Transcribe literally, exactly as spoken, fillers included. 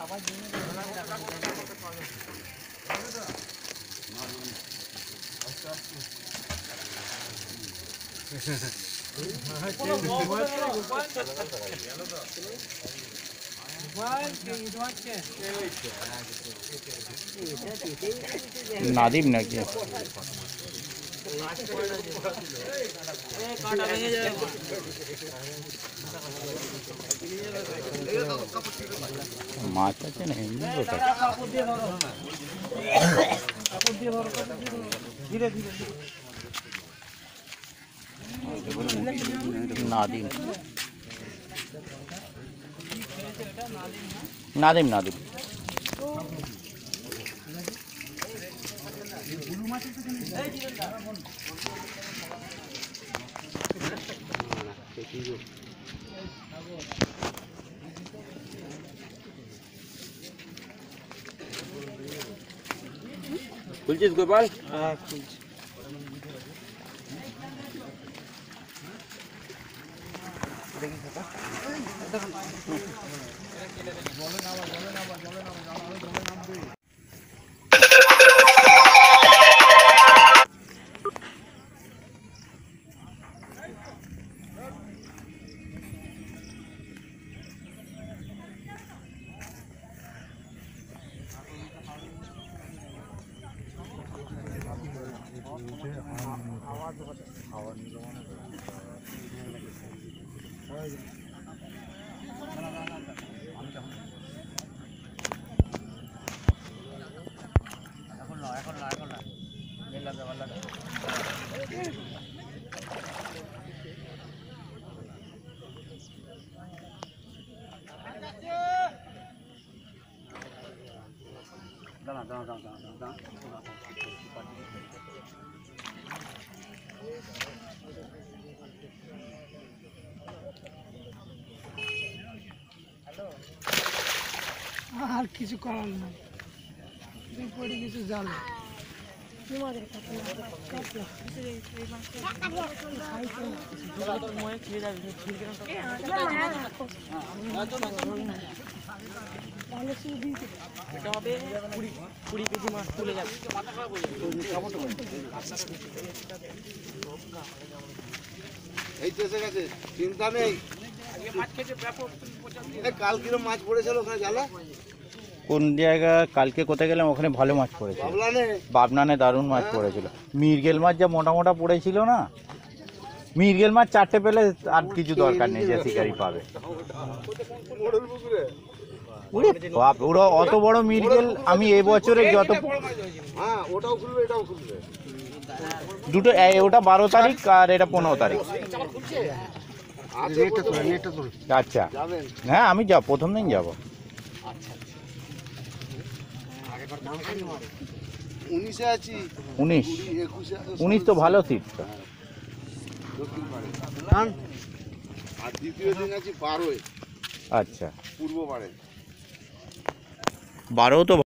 নাদিম নাকি মাছ আছে না এমনি নাদিম নাদিম নাদিম খুলছিস গোপাল? হ্যাঁ খুলছি। দেখি জলে নামা জলে নামা জলে নামা জলে নামবে। এখন না এখন না এখন না লাগবে ভালো লাগবে দাঁড়া দাঁড়া দাঁড়া দাঁড়া আর কিছু করার নাই পড়ে কিছু জাল কুড়ি কেজি মাছ তুলে যাবে এই তো এসে গেছে চিন্তা নেই কাল কিরম মাছ পড়েছিল ওখানে জালা কোন জায়গা কালকে কোথায় গেলাম ওখানে ভালো মাছ পড়েছিল বাবনানে দারুণ মাছ পড়েছিল মিরগেল মাছ যা মোটা মোটা পড়েছিল না মিরগেল মাছ চারটে পেলে আর কিছু দরকার নেই যে শিকারি পাবে ওরা অত বড় মিরগেল আমি এবছরে যত দুটো ওটা বারো তারিখ আর এটা পনেরো তারিখ আচ্ছা হ্যাঁ আমি যাব প্রথম দিন যাবো উনিশ উনিশ তো ভালো সিট আর দ্বিতীয় দিন আছে বারোয় আচ্ছা পূর্ব পাড়ে বারো তো